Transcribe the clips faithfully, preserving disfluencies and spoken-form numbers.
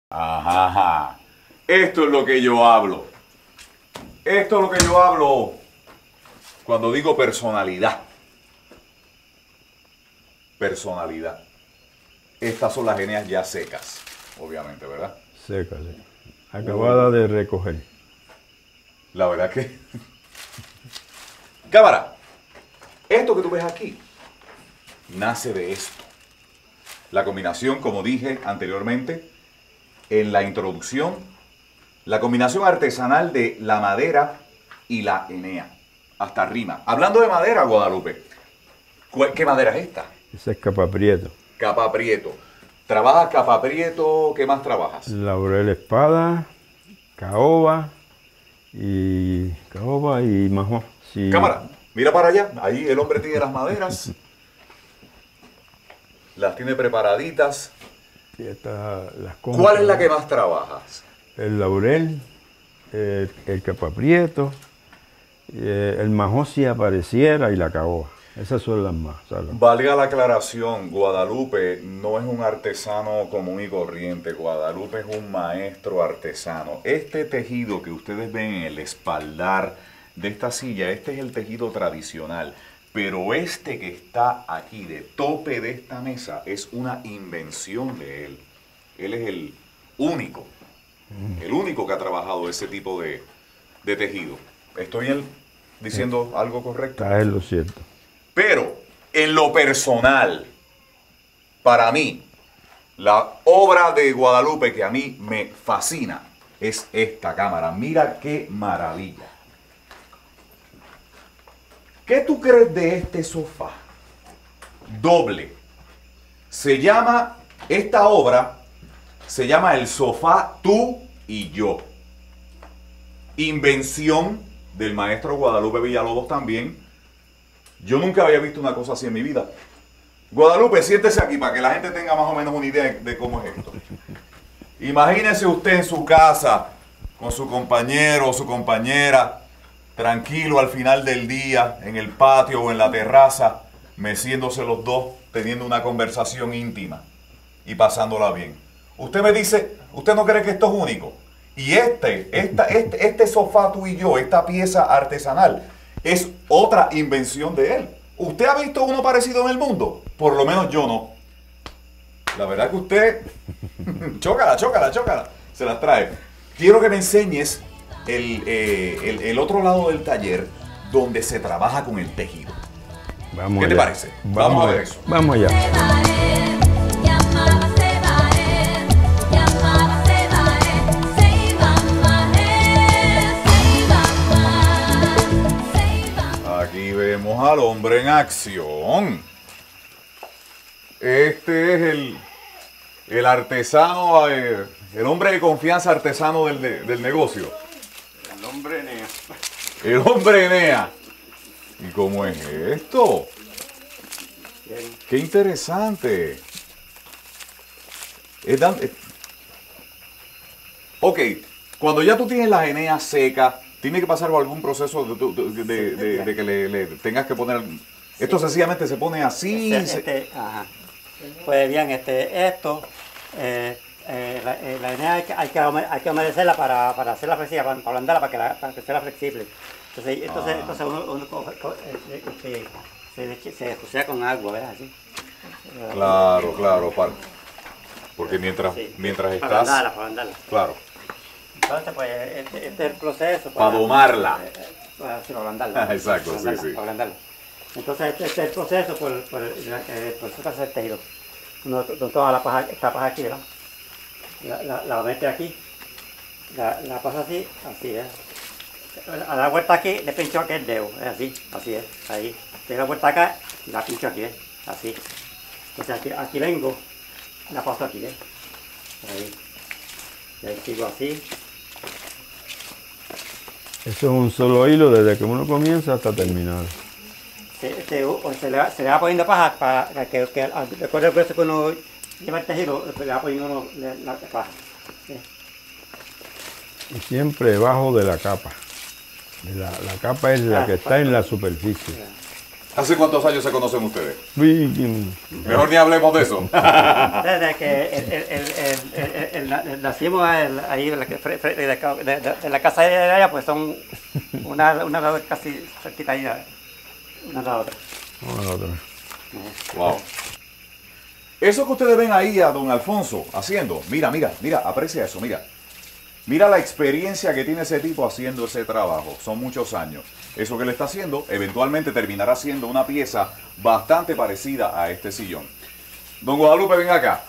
Ajá, ajá. Esto es lo que yo hablo. Esto es lo que yo hablo cuando digo personalidad. Personalidad. Estas son las eneas ya secas, obviamente, ¿verdad? Secas, sí. Acabada de recoger. La verdad que... Cámara, esto que tú ves aquí nace de esto. La combinación, como dije anteriormente, en la introducción, la combinación artesanal de la madera y la enea. Hasta rima. Hablando de madera, Guadalupe, ¿qué madera es esta? Esa es capa prieto. Capa prieto. ¿Trabajas capa prieto? ¿Qué más trabajas? Laurel espada, caoba y caoba y majó. Sí. Cámara, mira para allá. Ahí el hombre tiene las maderas. Las tiene preparaditas. Sí, esta, las ¿Cuál es la que más trabajas? El laurel, el, el capa prieto, eh, el majó si apareciera y la caoba. Esas son las más. ¿Sabes? Valga la aclaración, Guadalupe no es un artesano común y corriente. Guadalupe es un maestro artesano. Este tejido que ustedes ven en el espaldar de esta silla, este es el tejido tradicional. Pero este que está aquí, de tope de esta mesa, es una invención de él. Él es el único, el único que ha trabajado ese tipo de, de tejido. ¿Estoy diciendo algo correcto? Está en lo cierto. Pero, en lo personal, para mí, la obra de Guadalupe que a mí me fascina es esta cámara. Mira qué maravilla. ¿Qué tú crees de este sofá? Doble. Se llama, esta obra, se llama El Sofá Tú y Yo. Invención del maestro Guadalupe Villalobos también. Yo nunca había visto una cosa así en mi vida. Guadalupe, siéntese aquí para que la gente tenga más o menos una idea de, de cómo es esto. Imagínese usted en su casa, con su compañero o su compañera, tranquilo al final del día, en el patio o en la terraza, meciéndose los dos, teniendo una conversación íntima y pasándola bien. Usted me dice, ¿usted no cree que esto es único? Y este, esta, este, este sofá Tú y Yo, esta pieza artesanal, es otra invención de él. ¿Usted ha visto uno parecido en el mundo? Por lo menos yo no. La verdad que usted... chócala, chócala, chócala. Se las trae. Quiero que me enseñes el, eh, el, el otro lado del taller donde se trabaja con el tejido. Vamos ¿Qué allá. te parece? Vamos, Vamos a ver a, eso. Vamos allá. Aquí vemos al hombre en acción. Este es el, el artesano, eh, el hombre de confianza artesano del, de, del negocio. El hombre Enea. El hombre Enea. ¿Y cómo es esto? Bien. ¡Qué interesante! Es dan- es- Ok, cuando ya tú tienes las eneas secas, tiene que pasar por algún proceso de, de- de- de- de que le, le tengas que poner... Esto sencillamente se pone así. Este, se- este, ajá. Pues bien, este, esto, eh, eh, la, eh, la enea hay que, hay que, hume- hay que humedecerla para, para hacerla flexible, para, para ablandarla, para que, la, para que sea flexible. Entonces, entonces, Ah. entonces uno, uno co- co- eh, este, se, se, se rocía con agua, ¿verdad? Así. Claro, claro, para- porque mientras, Sí. mientras Para estás... ablandarla, para ablandarla. Claro, Entonces, pues, este, este es el proceso. para domarla. eh, eh, Para, sí, para ablandarla. Exacto, para sí, ablandarla, sí. para ablandarla. Entonces, este, este es el proceso por, por, eh, por eso que hace el tejido. Uno to- toma la paja, esta paja aquí, ¿verdad? La, la, la mete aquí, la, la pasa así, así es. A la vuelta aquí le pincho aquí el dedo, es así, así es, ahí. Le la vuelta acá y la pincho aquí, ¿eh? Así. Entonces aquí, aquí vengo, la paso aquí, ¿eh? Ahí. Y ahí sigo así. Eso es un solo hilo desde que uno comienza hasta terminar. Se, se, o se, le, va, se le va poniendo paja para que, que recuerde por eso que uno lleva el tejido, le va poniendo uno la, la paja. ¿eh? Y siempre debajo de la capa. La, la capa es la Ah, que está en la superficie. ¿Hace cuántos años se conocen ustedes? Uy, mm, Mejor ni hablemos de eso. Desde que el, el, el, el, el, el- el- nacimos el- ahí en la, que- fre- fre- de, la- de- de- de la casa de allá, pues son una, una la otra casi cerquita ahí, una a la otra. vamos a la otra. Wow. Eso que ustedes ven ahí a don Alfonso haciendo, mira, mira, mira, aprecia eso, mira. Mira la experiencia que tiene ese tipo haciendo ese trabajo. Son muchos años. Eso que le está haciendo, eventualmente terminará siendo una pieza bastante parecida a este sillón. Don Guadalupe, ven acá.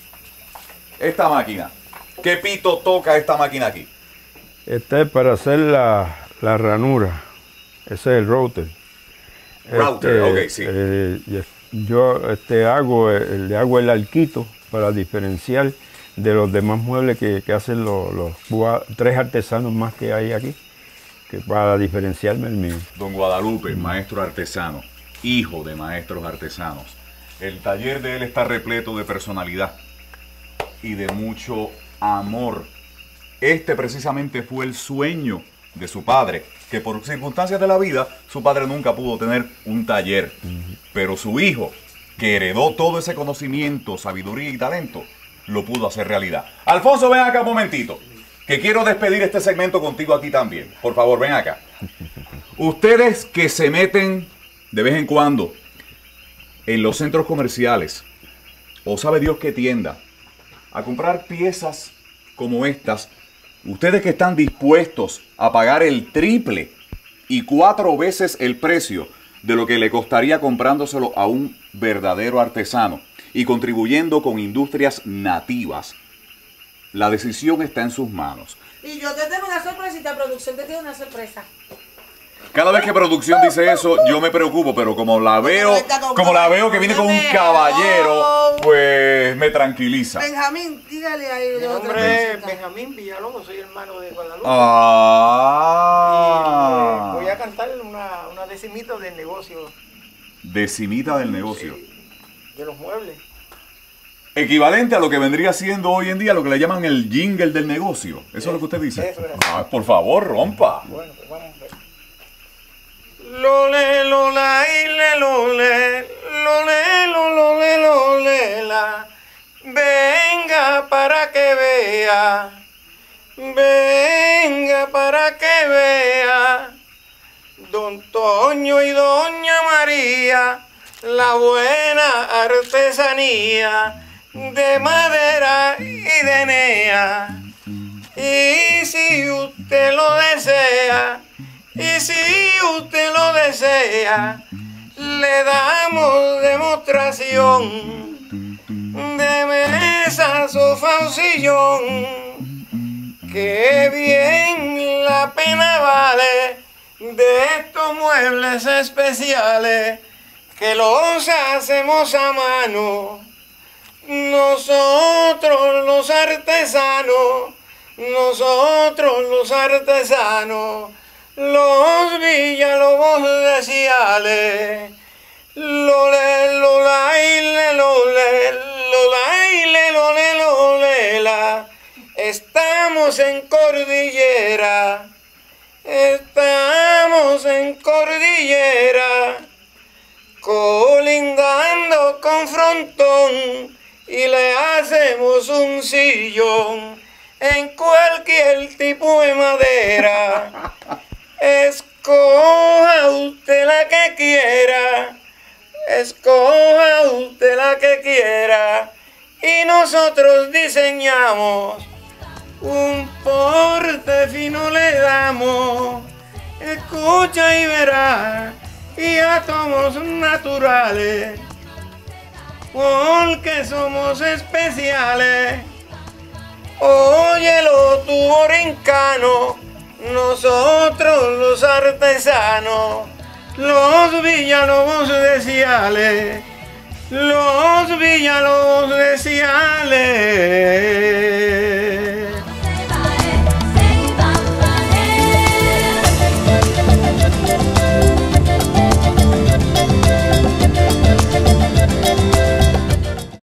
Esta máquina. ¿Qué pito toca esta máquina aquí? Esta es para hacer la, la ranura. Ese es el router. Router, ok, sí. eh, y- yo este, hago, eh, le hago el arquito para diferenciar de los demás muebles que, que hacen los, los gua- tres artesanos más que hay aquí, que para diferenciarme el mío. Don Guadalupe, maestro artesano, hijo de maestros artesanos. El taller de él está repleto de personalidad y de mucho amor. Este precisamente fue el sueño de su padre, que por circunstancias de la vida, su padre nunca pudo tener un taller. Pero su hijo, que heredó todo ese conocimiento, sabiduría y talento, lo pudo hacer realidad. Alfonso, ven acá un momentito, que quiero despedir este segmento contigo aquí también. Por favor, ven acá. Ustedes que se meten de vez en cuando en los centros comerciales, o sabe Dios qué tienda, a comprar piezas como estas, ustedes que están dispuestos a pagar el triple y cuatro veces el precio de lo que le costaría comprándoselo a un verdadero artesano y contribuyendo con industrias nativas, la decisión está en sus manos. Y yo te tengo una sorpresita, producción te tiene una sorpresa. Cada vez que producción dice eso, yo me preocupo, pero como la veo, como la veo que viene con un caballero, pues me tranquiliza. Benjamín, dígale ahí. Mi nombre es Benjamín Villalobos, soy hermano de Guadalupe. Ah. Y voy a cantar una, una decimita del negocio Decimita del negocio. de los muebles. Equivalente a lo que vendría siendo hoy en día lo que le llaman el jingle del negocio. ¿Eso es lo que usted dice? Eso es. Ah, por favor, rompa. Bueno, pues vamos a ver. Lole, lola, y le, lole, lole, lo, lole, lole, la. Venga para que vea, venga para que vea, don Toño y doña María, la buena artesanía de madera y de enea. Y si usted lo desea, y si usted lo desea, le damos demostración de mesa, sofá o sillón, que bien la pena vale de estos muebles especiales que los hacemos a mano. Nosotros los artesanos, nosotros los artesanos, los Villalobos de Ciales. Lole, lola, y le, lole, lola, y le, lole, lole, la. Estamos en cordillera, estamos en cordillera, colindando con Frontón, y le hacemos un sillón en cualquier tipo de madera. Escoja usted la que quiera, escoja usted la que quiera, y nosotros diseñamos un porte fino, le damos. Escucha y verá, y átomos naturales, porque somos especiales. Óyelo tu orincano, nosotros los artesanos, los Villalobos de Ciales, los Villalobos de Ciales.